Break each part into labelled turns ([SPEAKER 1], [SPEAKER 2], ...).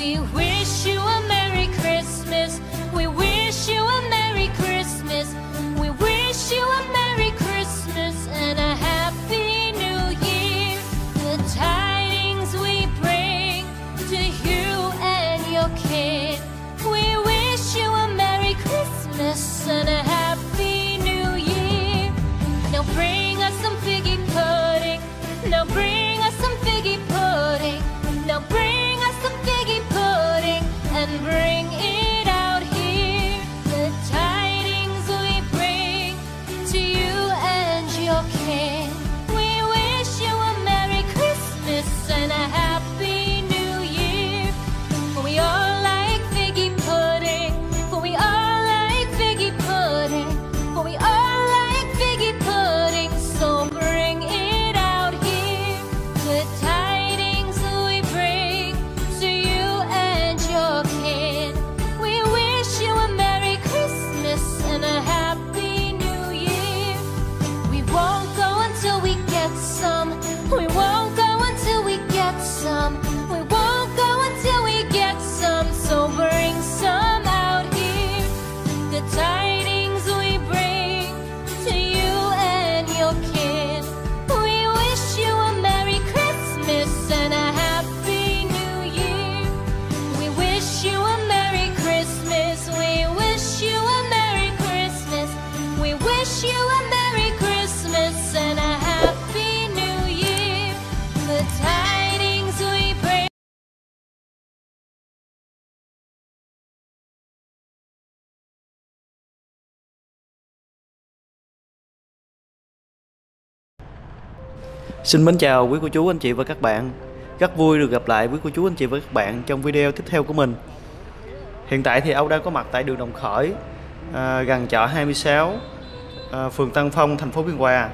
[SPEAKER 1] We wish you a Merry Christmas. We wish you a Merry Christmas. We wish you a Merry Christmas and a Happy New Year. The tidings we bring to you and your kid. We wish you a Merry Christmas and a Happy New Year. Now bring us some figgy pudding. Now bring us some figgy pudding. Now bring us some figgy pudding and bring it out here. The tidings we bring to you and your kin. We wish you a Merry Christmas and a Happy New Year. For we all like figgy pudding. For we all like figgy pudding. For we all like figgy pudding. So bring it out here. The tidings we bring to you and your kin. We wish you a Merry Christmas and a Happy New Year. We won't go until we get some. We won't go until we get some. We won't go until we get some. So bring some out here. The tidings we bring to you and your kin. We wish you a Merry Christmas and a Happy New Year. We wish you a Merry Christmas. We wish you a Merry Christmas. We wish you a Merry Christmas and a Happy New Year. The tidings we bring.
[SPEAKER 2] Xin mến chào quý cô chú anh chị và các bạn. Rất vui được gặp lại quý cô chú anh chị và các bạn trong video tiếp theo của mình. Hiện tại thì Âu đang có mặt tại đường Đồng Khởi, gần chợ 26, phường Tân Phong, thành phố Biên Hòa.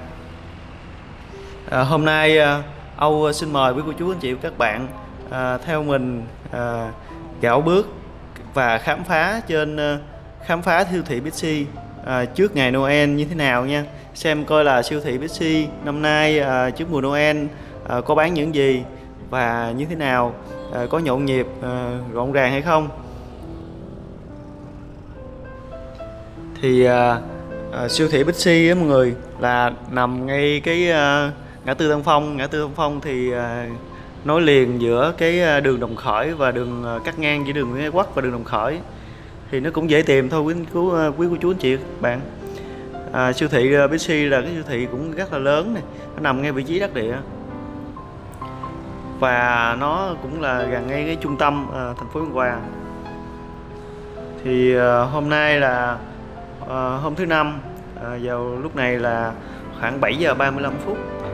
[SPEAKER 2] Hôm nay Âu xin mời quý cô chú anh chị và các bạn theo mình dạo bước và khám phá siêu thị Bixi trước ngày Noel như thế nào nha. Xem coi là siêu thị Bixi năm nay trước mùa Noel có bán những gì và như thế nào, có nhộn nhịp rộn ràng hay không. Thì siêu thị Bixi á mọi người là nằm ngay cái ngã tư Tân Phong. Ngã tư Tân Phong thì nối liền giữa cái đường Đồng Khởi và đường cắt ngang giữa đường Nguyễn Ái Quốc và đường Đồng Khởi, thì nó cũng dễ tìm thôi quý cô chú anh chị các bạn. Siêu thị Bixi là cái siêu thị cũng rất là lớn này, nó nằm ngay vị trí đắc địa và nó cũng là gần ngay cái trung tâm thành phố Biên Hòa. Thì hôm nay là hôm thứ Năm, vào lúc này là khoảng 7 giờ 35 phút.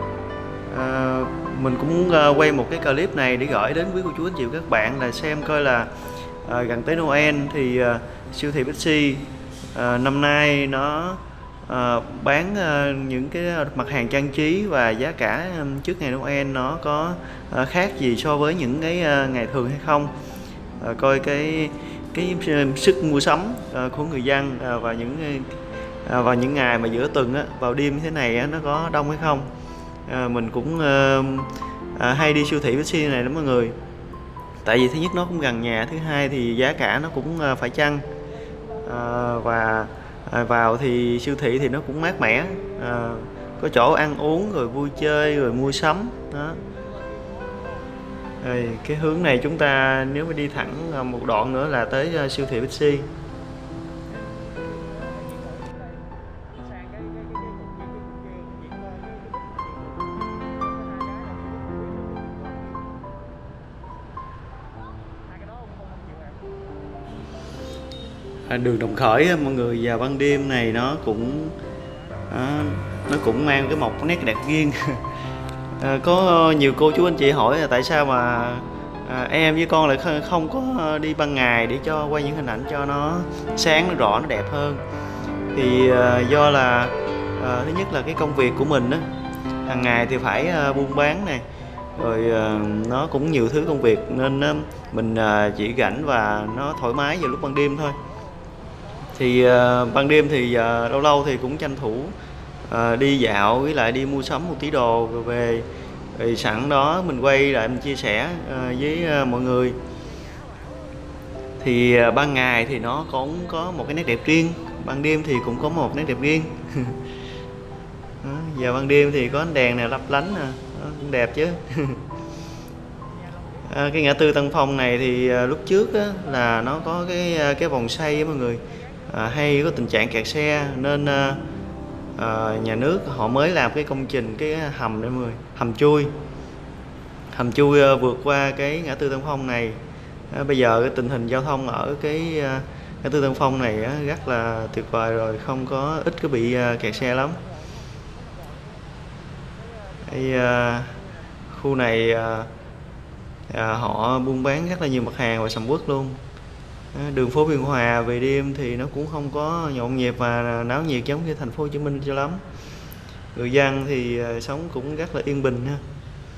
[SPEAKER 2] Mình cũng muốn quay một cái clip này để gửi đến quý cô chú anh chị và các bạn là xem coi là gần tới Noel thì siêu thị Bixi năm nay nó bán những cái mặt hàng trang trí và giá cả trước ngày Noel nó có khác gì so với những cái ngày thường hay không. Coi cái sức mua sắm của người dân vào những ngày mà giữa tuần vào đêm như thế này nó có đông hay không. Mình cũng hay đi siêu thị Bixi này lắm mọi người, tại vì thứ nhất nó cũng gần nhà, thứ hai thì giá cả nó cũng phải chăng, và vào thì siêu thị thì nó cũng mát mẻ, có chỗ ăn uống rồi vui chơi rồi mua sắm đó. Rồi, cái hướng này chúng ta nếu mà đi thẳng một đoạn nữa là tới siêu thị Bixi. Đường Đồng Khởi mọi người vào ban đêm này nó cũng mang cái một nét đặc riêng. Có nhiều cô chú anh chị hỏi là tại sao mà em với con lại không có đi ban ngày để cho quay những hình ảnh cho nó sáng, nó rõ, nó đẹp hơn. Thì do là thứ nhất là cái công việc của mình á, hàng ngày thì phải buôn bán này, rồi nó cũng nhiều thứ công việc nên mình chỉ rảnh và nó thoải mái vào lúc ban đêm thôi. Thì ban đêm thì lâu lâu thì cũng tranh thủ đi dạo với lại đi mua sắm một tí đồ rồi về, rồi sẵn đó mình quay lại mình chia sẻ với mọi người. Thì ban ngày thì nó cũng có một cái nét đẹp riêng, ban đêm thì cũng có một nét đẹp riêng. Đó, giờ ban đêm thì có ánh đèn này lấp lánh nè, cũng đẹp chứ. Cái ngã tư Tân Phong này thì lúc trước á, là nó có cái vòng xoay á mọi người, hay có tình trạng kẹt xe nên nhà nước họ mới làm cái công trình cái hầm để mọi người, hầm chui vượt qua cái ngã tư Tân Phong này. Bây giờ cái tình hình giao thông ở cái ngã tư Tân Phong này rất là tuyệt vời rồi, không có ít có bị kẹt xe lắm. Khu này họ buôn bán rất là nhiều mặt hàng và sầm uất luôn. Đường phố Biên Hòa về đêm thì nó cũng không có nhộn nhịp và náo nhiệt giống như thành phố Hồ Chí Minh cho lắm. Người dân thì sống cũng rất là yên bình ha.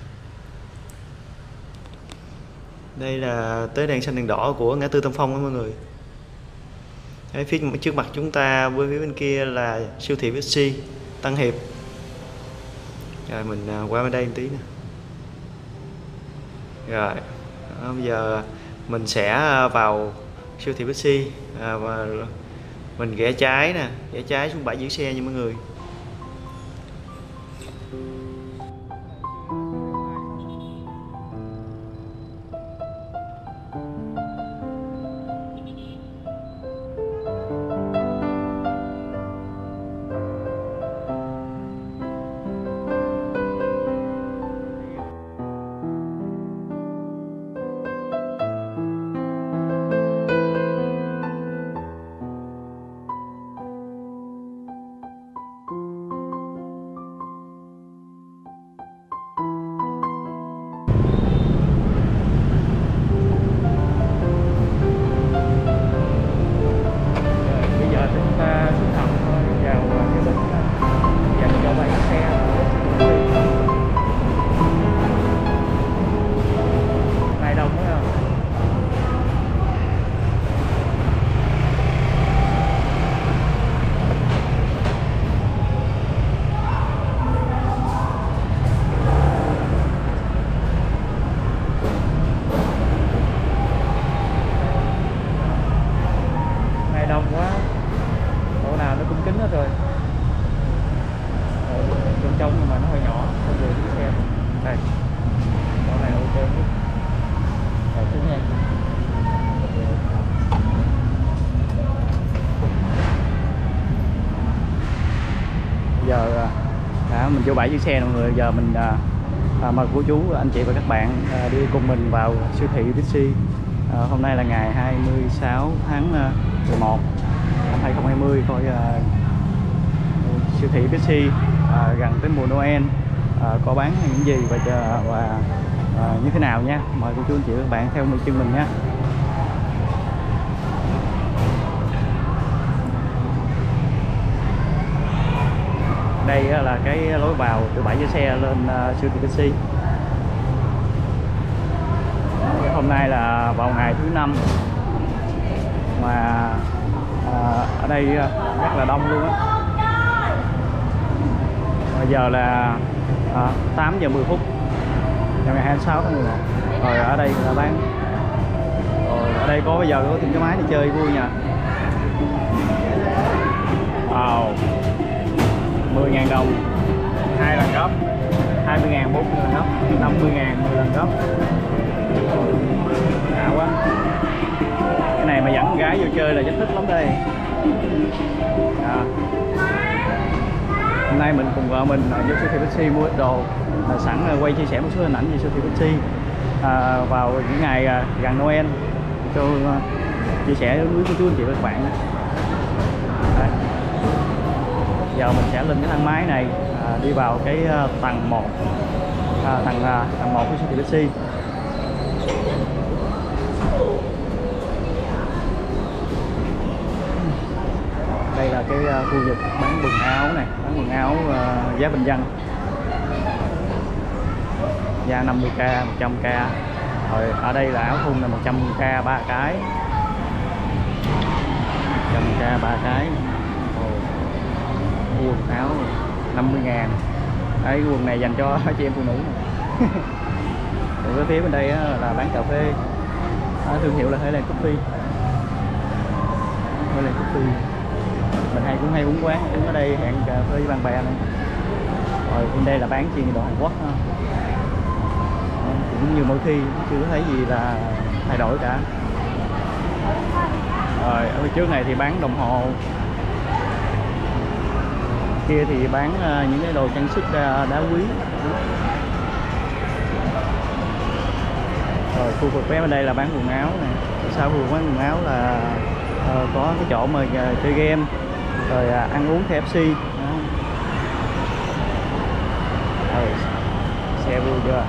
[SPEAKER 2] Đây là tới đèn xanh đèn đỏ của ngã tư Tân Phong đó mọi người. Ở phía trước mặt chúng ta với phía bên kia là siêu thị Bixi Tân Hiệp. Rồi mình qua bên đây một tí nè. Rồi bây giờ mình sẽ vào siêu thị Bixi và mình rẽ trái nè, rẽ trái xuống bãi giữ xe nha mọi người. Giờ mình vô bãi giữ xe mọi người. Giờ mình mời cô chú, anh chị và các bạn đi cùng mình vào siêu thị Bixi. Hôm nay là ngày 26 tháng 11 năm 2020 coi siêu thị Bixi gần tới mùa Noel có bán những gì và như thế nào nha. Mời cô chú anh chị và các bạn theo chân mình nhé. Đây là cái lối vào từ bãi giữ xe lên siêu thị Bixi. Hôm nay là vào ngày thứ 5 mà ở đây rất là đông luôn á. Bây giờ là 8 giờ 10 phút vào ngày 26 tháng 11. Rồi ở đây là bán. Rồi ở đây có bây giờ có thêm cái máy để chơi vui nha. Wow. 10.000 đồng 2 lần gấp, 20.000 4 lần gấp, 50.000 10 lần gấp. Đã quá. Cái này mà dẫn con gái vô chơi là chắc thích lắm đây. Hôm nay mình cùng vợ mình vô siêu thị Bixi mua ít đồ, sẵn quay chia sẻ một số hình ảnh về siêu thị Bixi vào những ngày gần Noel cho chia sẻ với cô chú anh chị và các bạn. Đấy. Giờ mình sẽ lên cái thang máy này đi vào cái tầng 1 tầng 1 của siêu thị Bixi. Đây là cái khu vực bán quần áo này, bán quần áo giá bình dân, giá 50k, 100k. Rồi ở đây là áo thun là 100k 3 cái, 100k 3 cái. Quần áo 50.000. Đây, cái quần này dành cho chị em phụ nữ. Còn cái phía bên đây là bán cà phê, thương hiệu là Highland Coffee.
[SPEAKER 3] mới lên coffee. Mình cũng hay uống quán uống ở đây, hẹn cà phê với bạn bè này. Rồi bên đây là bán chuyên đồ Hàn Quốc ha. Cũng như mỗi khi chưa thấy gì là thay đổi cả. Rồi ở phía trước này thì bán đồng hồ, kia thì bán những cái đồ trang sức đá quý. Rồi khu vực bên đây là bán quần áo này. Sau khu vực bán quần áo là có cái chỗ mà chơi game, rồi ăn uống KFC. Rồi xe vui chưa.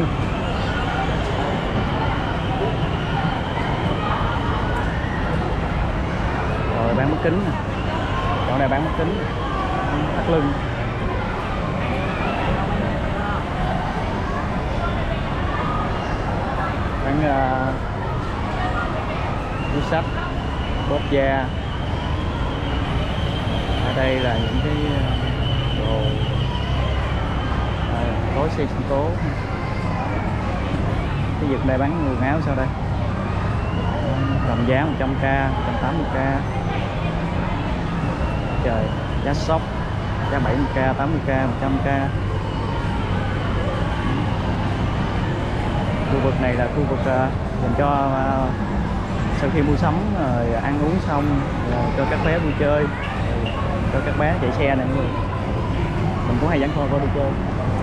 [SPEAKER 3] Rồi bán mắt kính nè, chỗ này bán mắt kính thắt lưng. Bán túi xách, bóp da. Ở đây là những cái đồ gói xe sinh tố. Cái vực này bán quần áo sau đây, đồng giá 100k, 180k. Trời, giá sóc, giá 70k, 80k, 100k. Khu vực này là khu vực dành cho sau khi mua sắm rồi ăn uống xong cho các bé vui chơi, cho các bé chạy xe này, mình cũng hay dẫn con đi chơi.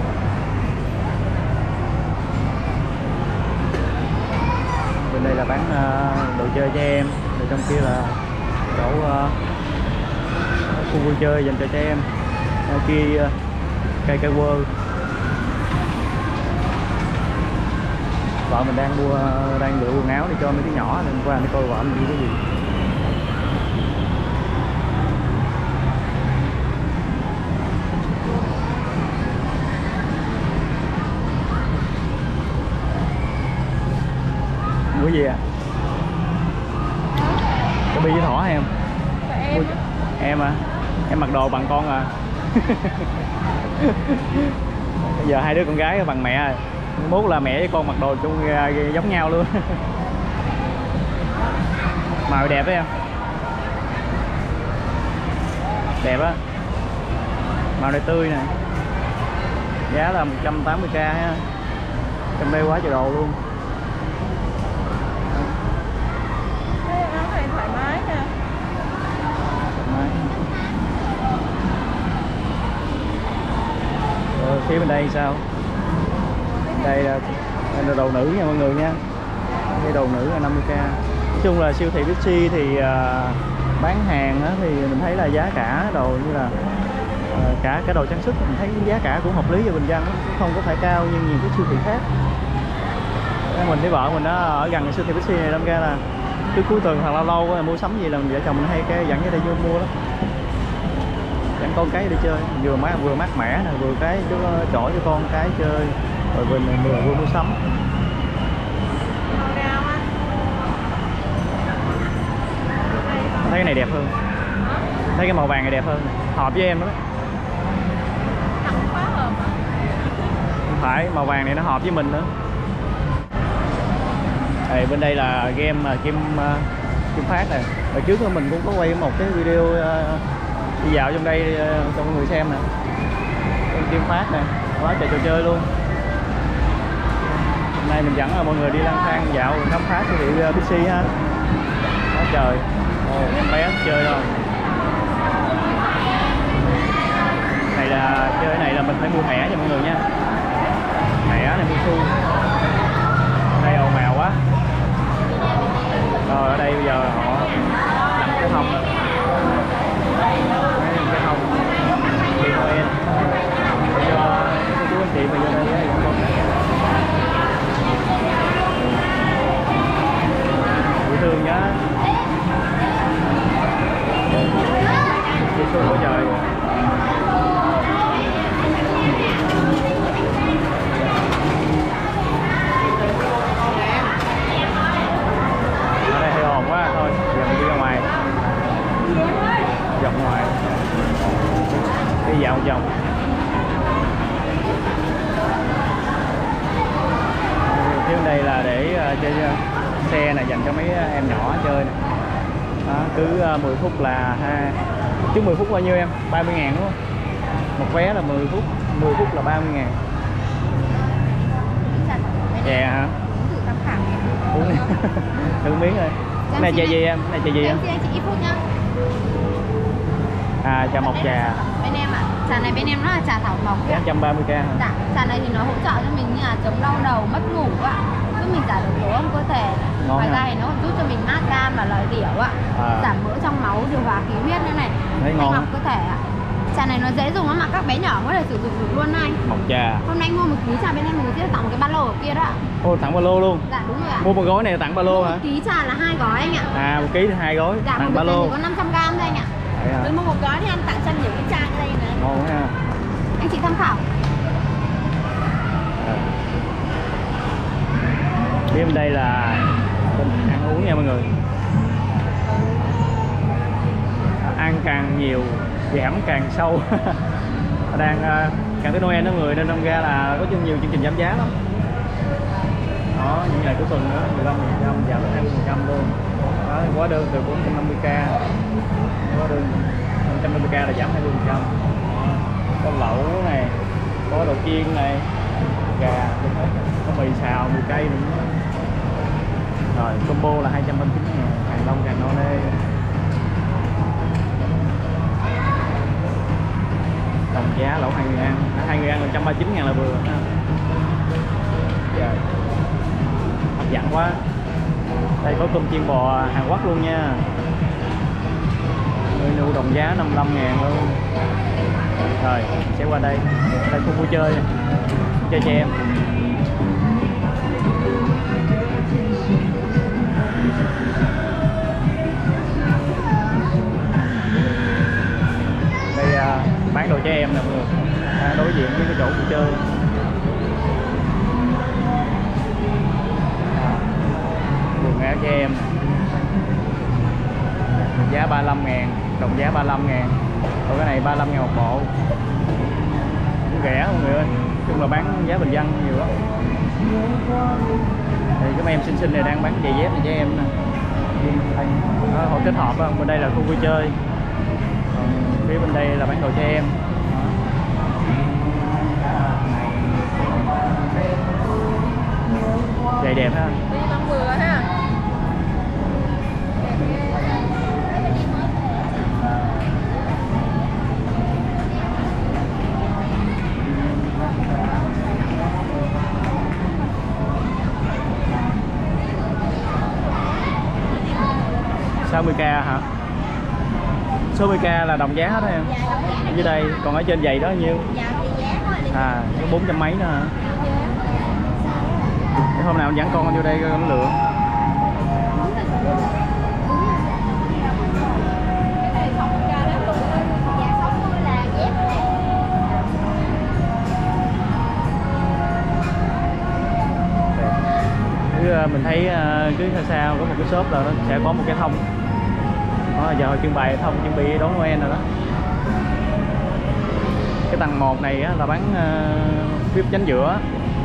[SPEAKER 3] Bên đây là bán đồ chơi cho em, rồi trong kia là chỗ khu vui chơi dành cho trẻ em. Kia cây World. Vợ mình đang lựa quần áo để cho mấy đứa nhỏ, nên qua để coi vợ mình đi cái gì. Mua gì à? Có bi với thỏ hay em? Em à? Em mặc đồ bằng con à? Bây giờ hai đứa con gái bằng mẹ rồi. Mốt là mẹ với con mặc đồ chung giống nhau luôn. Màu đẹp đấy em. Đẹp á. Màu này tươi nè. Giá là 180k ha. Trong đây quá trời đồ luôn.
[SPEAKER 4] Áo này thoải mái nè.
[SPEAKER 3] Rồi phía bên đây sao? Đây là đồ nữ nha mọi người nha. Đây đồ nữ là 50k. Nói chung là siêu thị Bixi thì bán hàng thì mình thấy là giá cả đồ như là cả đồ trang sức mình thấy giá cả cũng hợp lý và bình dân, không có phải cao như nhiều cái siêu thị khác. Mình với vợ mình ở gần cái siêu thị Bixi này, đâm ra là cứ cuối tuần hoặc lâu lâu mua sắm gì là vợ chồng mình hay cái dẫn cái đây vô mua lắm, dẫn con cái đi chơi, vừa mát mẻ nè, vừa cái chỗ cho con cái chơi, rồi vừa mua sắm. Thấy cái này đẹp hơn, thấy cái màu vàng này đẹp hơn, hợp với em đó. Không phải, màu vàng này nó hợp với mình nữa. Bên đây là game Kim Phát này. Hồi trước mình cũng có quay một cái video đi dạo trong đây cho mọi người xem nè. Kim Phát nè, quá trời trò chơi luôn. Hôm nay mình dẫn mọi người đi lang thang dạo khám phá siêu thị Bixi ha. Quá trời. Em bé chơi rồi. Này là chơi này là mình phải mua thẻ cho mọi người nha. Thẻ này mua xu. Đây ồn ào quá. Rồi ở đây bây giờ họ đặt cái hông. Cái hông thì Noel cho chú anh chị mà vô đây với con dễ thương nhá. Chị xuân của trời. Ở đây hơi ồn quá thôi, giờ mình đi ra ngoài. Vòng ngoài. Đi dạo một vòng. Phía bên đây là để chơi xe này dành cho mấy em nhỏ chơi này. Đó, cứ 10 phút là chứ 10 phút bao nhiêu em? 30.000 đúng không? Một vé là 10 phút, 10 phút là 30.000. Chè hả?
[SPEAKER 4] Thử tham khảo.
[SPEAKER 3] Uống thử miếng rồi. Cái này chè gì em? Cái này chè gì em?
[SPEAKER 4] Xin anh chị ít phút nhá.
[SPEAKER 3] À, trà mộc trà.
[SPEAKER 4] Bên em ạ. Trà này bên em nó là trà thảo mộc.
[SPEAKER 3] 130k hả?
[SPEAKER 4] Dạ, trà này thì nó hỗ trợ cho mình như là chống đau đầu, mất ngủ ạ. Giúp mình giải độc tố trong cơ thể.
[SPEAKER 3] Ngon
[SPEAKER 4] Ngoài
[SPEAKER 3] ha.
[SPEAKER 4] ra thì nó còn giúp cho mình mát gan và lợi tiểu ạ. Giảm mỡ trong máu, điều hòa khí huyết nữa này.
[SPEAKER 3] Thấy ngon.
[SPEAKER 4] Thanh lọc cơ thể ạ. Trà này nó dễ dùng lắm mà các bé nhỏ có thể sử dụng được luôn này.
[SPEAKER 3] Mộc trà.
[SPEAKER 4] Hôm nay anh mua một ký trà bên em mình sẽ tặng một cái ba lô ở kia đó ạ.
[SPEAKER 3] Ô, tặng ba lô luôn.
[SPEAKER 4] Dạ đúng rồi ạ.
[SPEAKER 3] Mua một gói này tặng ba lô hả?
[SPEAKER 4] Một ký trà là 2 gói anh ạ.
[SPEAKER 3] À, 1 ký thì 2 gói,
[SPEAKER 4] Dạ,
[SPEAKER 3] tặng
[SPEAKER 4] một
[SPEAKER 3] ba
[SPEAKER 4] bịch này
[SPEAKER 3] lô.
[SPEAKER 4] thì có 500g thôi anh ạ.
[SPEAKER 3] Vậy hả?
[SPEAKER 4] Với mua một gói thì anh tặng cho nhiều cái chai đây này.
[SPEAKER 3] Ngon ha.
[SPEAKER 4] Anh chị tham khảo.
[SPEAKER 3] Bên đây là ăn uống nha mọi người. Ăn càng nhiều, giảm càng sâu. Đang càng tới Noel đó mọi người, nên đâm ra là có nhiều chương trình giảm giá lắm. Đó, những ngày cuối tuần nữa 15%, giảm đến 20% luôn. Đó, hóa đơn từ 450k, hóa đơn 150k là giảm 20%. Có lẩu này, có đồ chiên này, gà, có mì xào, mì cây nữa. Rồi combo là 239.000, càng đông càng no nê. Đồng giá lẩu 2 người ăn, 2 người ăn là 139.000 là vừa. Giờ hấp dẫn quá. Đây có cơm chiên bò Hàn Quốc luôn nha. Menu đồng giá 55.000 luôn. Rồi sẽ qua đây, đây khu vui chơi này. Chơi trẻ em. Đây bán đồ trẻ em nè mọi người. Đối diện với cái chỗ vui chơi. Quần áo trẻ em. Giá 35.000, đồng giá 35.000. Còn cái này 35.000 một bộ. Cũng rẻ mọi người ơi. Nói chung là bán giá bình dân nhiều lắm. Thì cái mấy em xinh xinh này đang bán giày dép này trẻ em nè. Đó, họ kết hợp không? Bên đây là khu vui chơi. Còn phía bên đây là bán đồ trẻ em. Giày đẹp ha.
[SPEAKER 4] Đi con vừa ha.
[SPEAKER 3] Sao 60k hả? 60k là đồng giá hết em. Ở dưới đây, còn ở trên giày đó nhiêu? À, có 400 mấy nữa hả? Để hôm nào anh dẫn con vô đây coi nó lựa. Mình thấy cứ xa xa có một cái shop là nó sẽ có một cái thông. Đó, giờ trưng bày thông chuẩn bị đón Noel rồi đó. Cái tầng 1 này á, là bán VIP chánh giữa.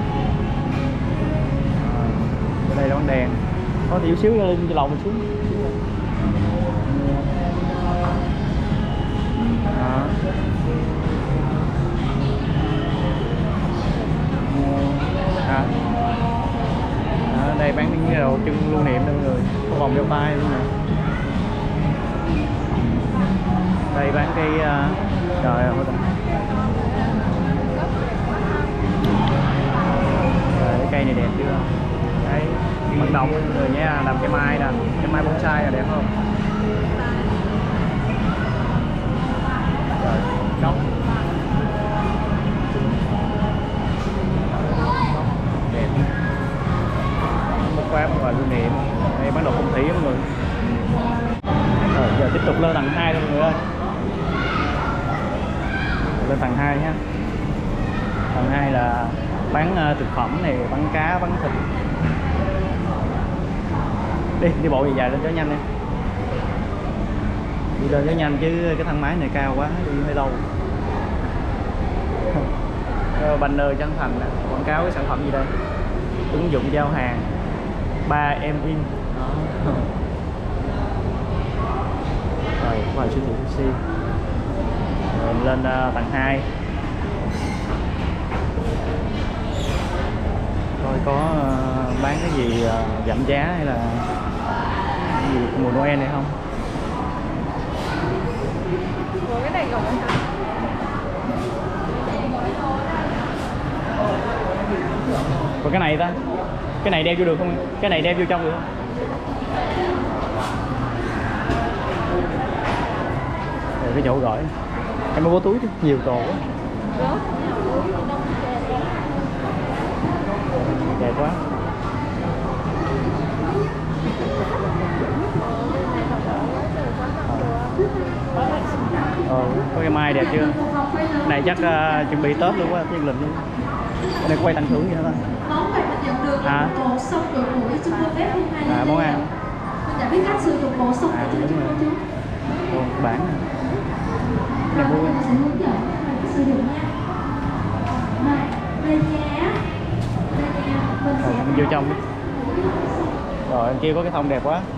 [SPEAKER 3] Ở đây là bán đèn. Có tí xíu lên lầu mình xuống. Đó. À. Ở đây bán những đồ trưng lưu niệm đây mọi người, có vòng đeo tay luôn nè. Đây bán cái trời ơi, cái cây này đẹp chưa? Đấy, vận động người nha, làm cái mai nè, cái mai bonsai là đẹp không? Rồi, cốc. Đẹp. Một quán gọi lưu niệm. Đây bán đồ phong thủy mọi người. Rồi giờ tiếp tục lên tầng 2 thôi mọi người ơi. Lên tầng 2 nhé. Tầng 2 là bán thực phẩm này, bán cá, bán thịt. Đi bộ dài dài lên cho nhanh em. Đi lên cho nhanh chứ cái thang máy này cao quá, đi hơi lâu. Banner Trấn Thành nè, quảng cáo cái sản phẩm gì đây? Ứng dụng giao hàng 3 em in. vào siêu thị Bixi. Rồi lên tầng 2 coi có bán cái gì giảm giá hay là cái gì mùa Noel này không.
[SPEAKER 4] Ủa, cái này rồi hả?
[SPEAKER 3] Còn cái này ta, cái này đeo vô được không? Cái này đeo vô trong được không? Rồi cái chỗ gọi em mới bố túi chứ, nhiều đồ quá. Đẹp quá. Có cái mai đẹp chưa? Cái này chắc chuẩn bị Tết luôn quá, Thiên Linh luôn. Cái này quay tặng thưởng gì nữa ta?
[SPEAKER 5] Món quà mình nhận được là bộ sông đội mũi chúng tôi phép hôm nay.
[SPEAKER 3] Món ăn.
[SPEAKER 5] Mình đã biết cách sử dụng bộ sông của chúng tôi chú.
[SPEAKER 3] Bán này.
[SPEAKER 5] Và mình sẽ hướng dẫn cách sử dụng nha. Về nhà mình sẽ
[SPEAKER 3] vô trong đi. Rồi anh kia có cái thông đẹp quá.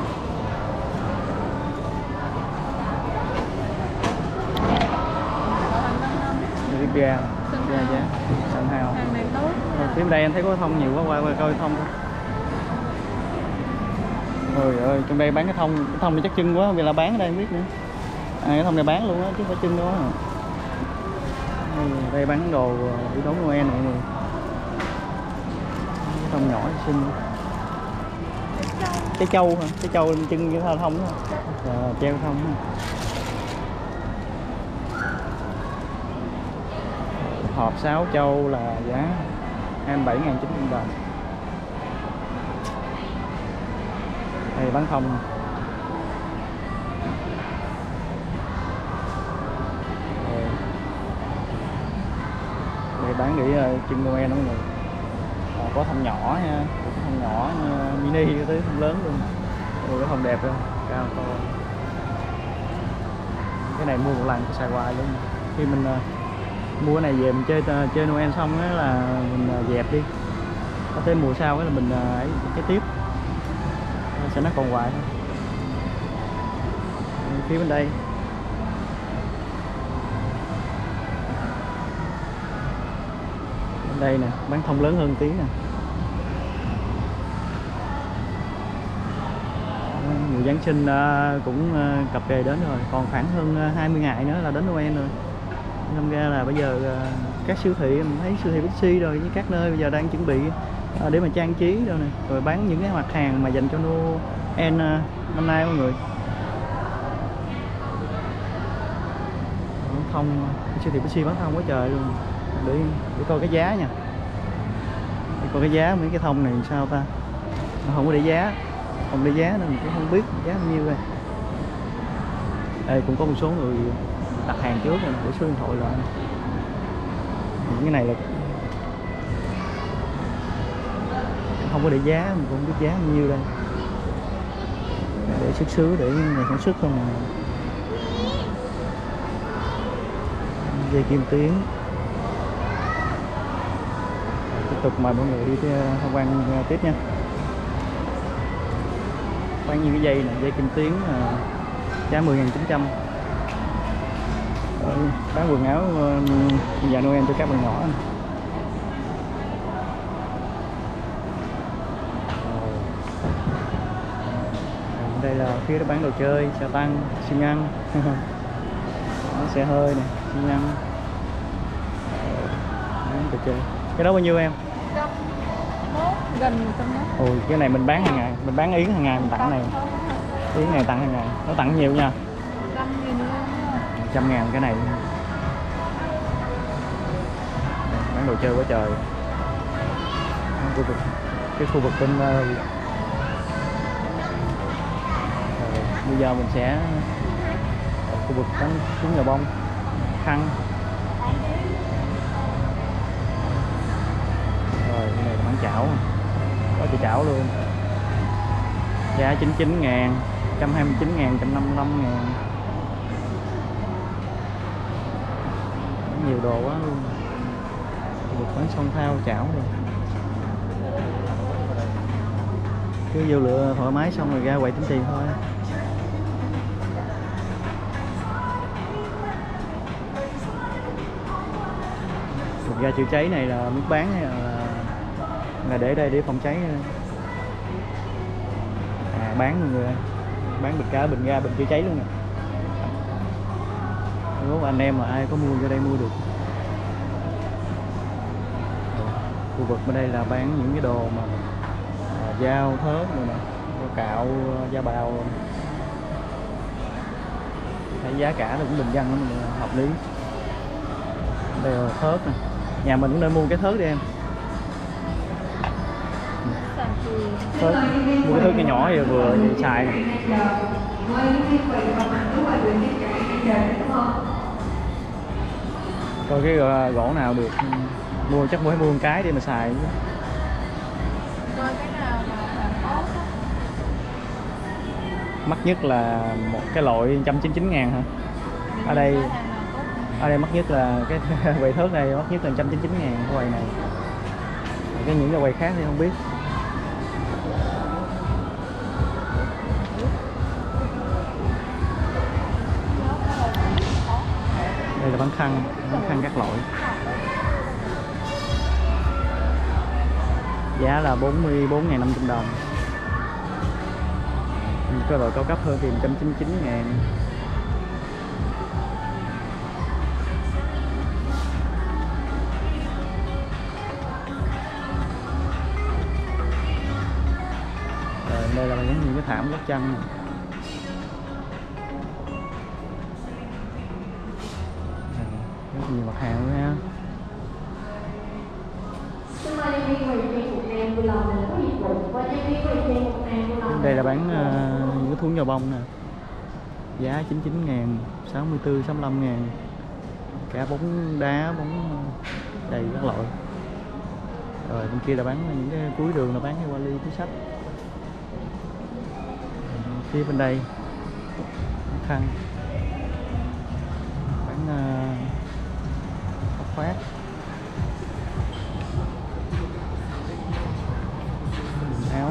[SPEAKER 3] Ra giá sân hào. Phía đây anh thấy có thông nhiều quá, qua coi thông thôi. Ôi ơi, trong đây bán cái thông này chắc trưng quá, vì là bán ở đây không biết nữa. Cái thông này bán luôn á chứ không phải trưng đâu á. Đây bán đồ yếu tố Noel này nè. Cái thông nhỏ xinh. Cái trâu hả? Cái trâu trưng cái thông đó. Treo thông đó. Hộp 6 châu là giá 27.900 đồng. Đây bán thông. Đây bán để trưng Noel đó mọi người. Có thông nhỏ nha, có thông nhỏ mini tới thông lớn luôn. Ôi cái thông đẹp luôn, cao to. Cái này mua một lần xài hoài luôn. Khi mình mua cái này về mình chơi Noel xong á là mình dẹp đi, có tới mùa sau cái là mình cái tiếp sẽ nó còn hoài thôi. Phía bên đây nè, bán thông lớn hơn tí nè. Mùa Giáng sinh cũng cập kề đến rồi, còn khoảng hơn 20 ngày nữa là đến Noel rồi. Nên ra là bây giờ các siêu thị, mình thấy siêu thị Bixi rồi với các nơi bây giờ đang chuẩn bị để mà trang trí đâu nè, rồi bán những cái mặt hàng mà dành cho Noel năm nay mọi người. Thông siêu thị Bixi bán thông quá trời luôn. Để coi cái giá nha. Để coi cái giá mấy cái thông này sao ta. Nó không có để giá, không để giá nên mình cũng không biết giá bao nhiêu đây. Đây cũng có một số người đặt hàng trước rồi, để số điện thoại lại. Những cái này là không có để giá, mình cũng không biết giá bao nhiêu đây. Để xuất xứ, để nhà sản xuất không mà. Dây kim tuyến. Tiếp tục mời mọi người đi tham quan tiếp nha. Bán như cái dây này, dây kim tuyến giá 10.900. Bán quần áo dạ Noel cho các bạn nhỏ. Đây là phía đó bán đồ chơi, xe tăng, xi nhăn. Xe hơi nè, xi nhăn. Đồ chơi. Cái đó bao nhiêu em?
[SPEAKER 4] Gần 100
[SPEAKER 3] Ôi cái này mình bán hàng ngày, mình bán yến hàng ngày, mình tặng này. Yến này tặng hàng ngày, nó tặng nhiều nha. 100.000 cái này. Bán đồ chơi quá trời. Cái khu vực bên bây giờ mình sẽ khu vực bán trứng gà bông, khăn. Rồi cái này là bán chảo, có chữ chảo luôn. Giá 99.000, 129.000, 155.000. Nhiều đồ quá luôn. Được bán song thao chảo rồi. Cứ vô lựa thoải mái xong rồi ra quầy tính tiền thôi. Ga chữa cháy này là nước bán hay là để đây để phòng cháy? À, bán mọi người ơi, bán bình ga, bình chữa cháy luôn nè. Nếu anh em mà ai có mua vô đây mua được. Khu vực bên đây là bán những cái đồ mà dao thớt rồi nè, cạo da bào. Thấy giá cả nó cũng bình dân lắm, hợp lý. Đây là thớt nè, nhà mình cũng nên mua cái thớt đi em. Thớt, mua cái thớt cái nhỏ thì vừa xài nè. Coi cái gỗ nào được mua, chắc phải mua một cái để mà xài.
[SPEAKER 4] Coi cái nào mà tốt á.
[SPEAKER 3] Mắc nhất là một cái loại 199.000 hả? Ở đây mắc nhất là cái quầy thớt này mắc nhất là 199.000 cái quầy này. Cái những cái quầy khác thì không biết. Đây là bán khăn các loại. Giá là 44.500 đồng. Cái loại cao cấp hơn thì 199.000. Đây là những cái thảm lót chân. Rất nhiều mặt hàng nữa ha. Đây là bán những cái thúng dầu bông nè. Giá 99.000, 64, 65.000. Cả bóng đá, bóng đầy các loại. Rồi bên kia là bán những cái cuối đường là bán cái vali túi xách. Phía bên đây khăn bán áo khoác, áo.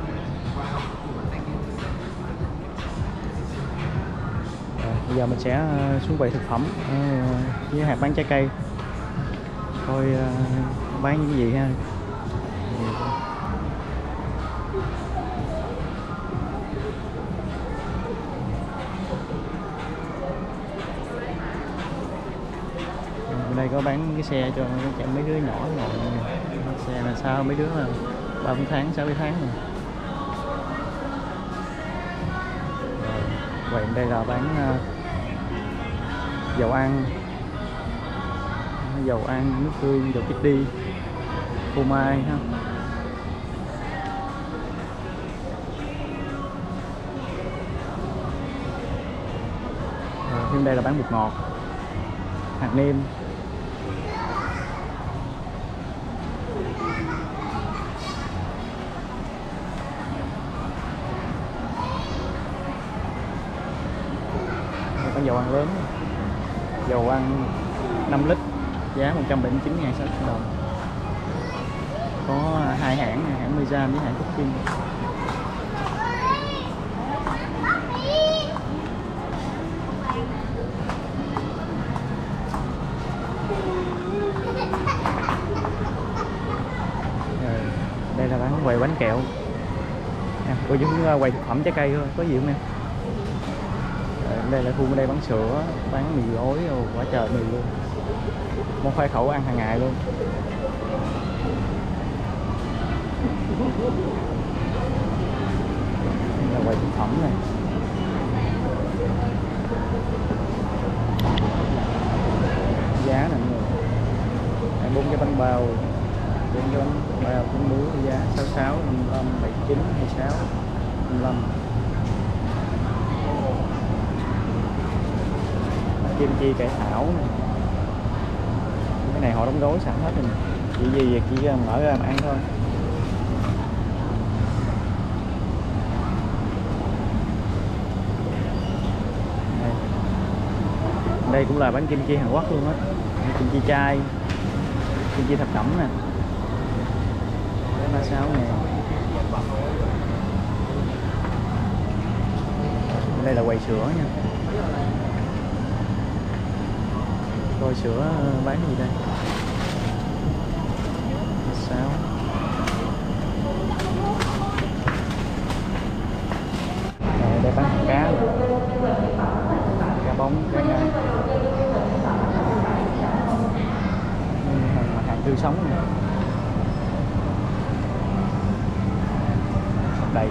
[SPEAKER 3] Bây giờ mình sẽ xuống quầy thực phẩm với hạt bán trái cây, coi bán những gì ha. Đây có bán cái xe cho mấy đứa nhỏ ngồi. Xe là sao mấy đứa là 3 tháng 6 tháng rồi. Vậy đây là bán dầu ăn, nước tương, dầu Kitty, phô mai ha. Thêm đây là bán bột ngọt, hạt nêm. Có dầu ăn lớn, dầu ăn 5 lít giá 179.600 đồng. Có hai hãng, hãng Mizan với hãng Cooking. Đây là bán quầy bánh kẹo. Có những quầy thực phẩm trái cây thôi, có gì không em? Đây là khu bên đây bán sữa, bán mì gói, quả trời mì luôn. Món khoai khẩu ăn hàng ngày luôn. Đây là quầy thực phẩm này. Giá nè mọi người. 4 cái bánh bao, 4 cái bánh bao trứng muối giá 66, 55, 79, 26, 55. Kim chi cải thảo này. Cái này họ đóng gói sẵn hết rồi, chỉ gì chỉ mở ra mà ăn thôi. Đây cũng là bán kim chi Hàn Quốc luôn á, kim chi chai, kim chi thập cẩm nè, 36.000. Đây là quầy sữa nha. Coi sữa bán cái gì đây? tươi sống này. Đây.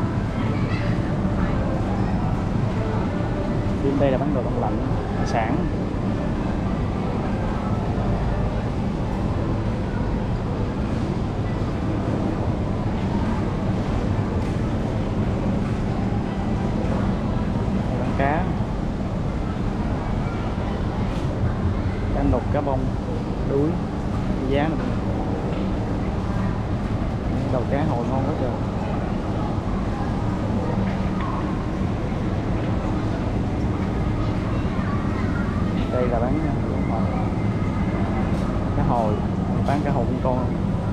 [SPEAKER 3] Bên đây là bán đồ đông lạnh, hải sản. Đây bán cá. Cá nục, cá bông, đuối, giá này. Đầu cá hồi ngon quá trời. Đây là bán cá hồi, bán cá hồi con.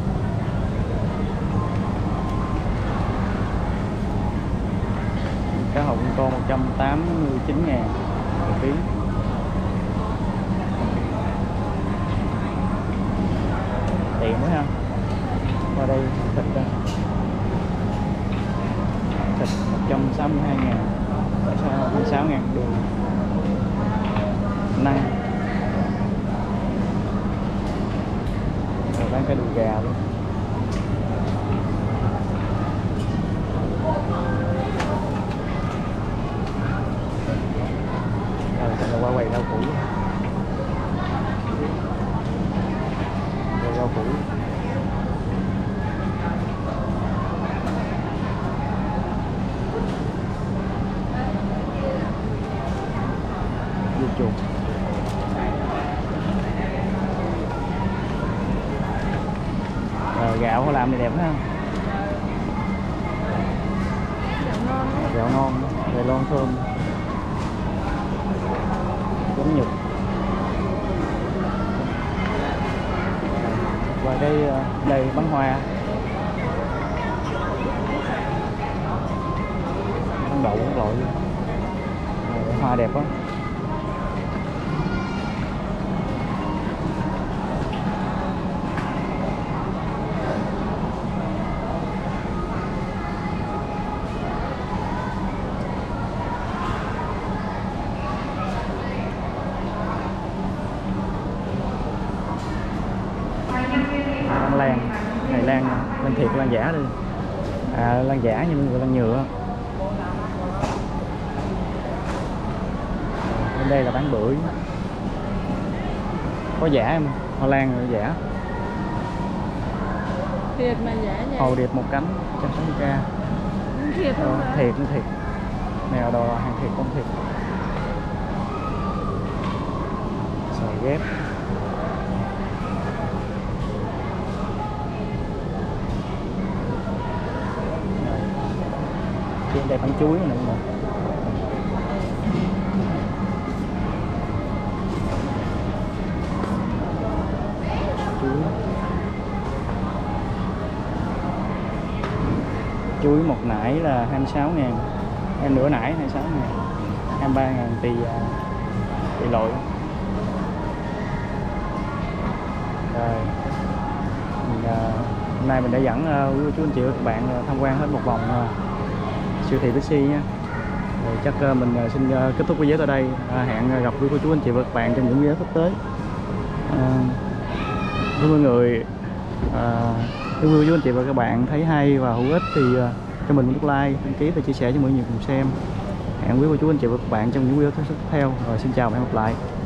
[SPEAKER 3] Cá hồi con 189.000 một ký. Tiện quá ha. Qua đây thịt đây. Thịt 162.000, 6.000 đường. Năng. Rồi bán cái đùi gà luôn. Rồi xong rồi qua quầy rau củ. Rồi rau củ. Dưa chuột. Gạo họ làm thì đẹp ha. Gạo ngon, Đài Loan thơm, giống Nhật. Và đây bán hoa, bán đậu các loại, hoa đẹp quá. Lan này, lan thiệt, lan giả đi. Lan giả nhưng mà lan nhựa. Bên đây là bán bưởi. Có giả em, hoa lan là giả.
[SPEAKER 4] Thiệt mà giả vậy.
[SPEAKER 3] Hồ điệp một cánh 160k.
[SPEAKER 4] Thiệt không?
[SPEAKER 3] Thiệt. Này đồ hàng thiệt không thiệt. Xoài ghép. Trên đây bán chuối này nè. Chuối một nải là 26.000, em nửa nải 26.000, 23.000 tùy loại. Rồi hôm nay mình đã dẫn quý cô chú anh chị và các bạn tham quan hết một vòng siêu thị Bixi nha. Rồi chắc mình xin kết thúc video tại đây. Hẹn gặp quý cô chú anh chị và các bạn trong những video sắp tới. Với mọi người, nếu quý cô chú anh chị và các bạn thấy hay và hữu ích thì cho mình một nút like, đăng ký và chia sẻ cho mọi người cùng xem. Hẹn quý cô chú anh chị và các bạn trong những video tiếp theo. Rồi xin chào và hẹn gặp lại.